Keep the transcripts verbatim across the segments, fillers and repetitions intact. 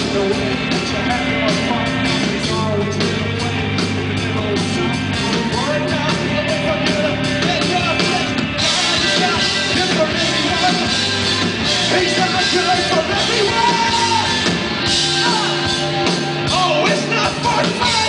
The way that you have your fun is always in the way. The middle of something right now. Get your good for anyone. He's not good for everyone. Oh, it's not for fun.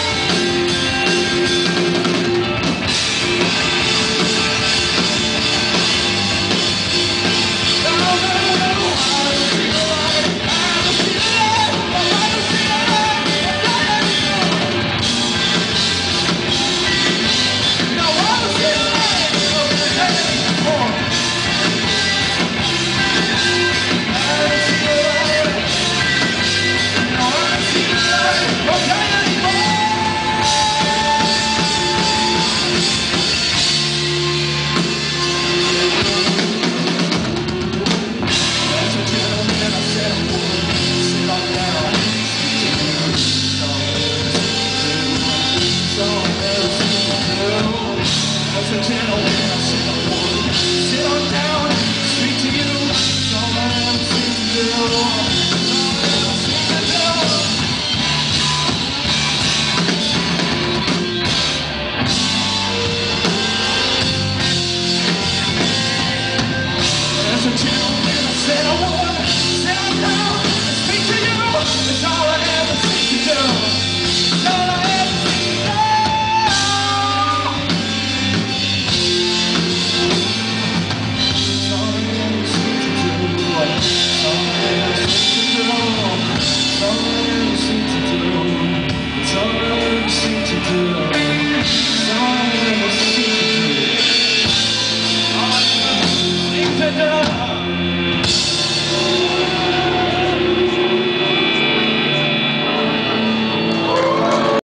Okay.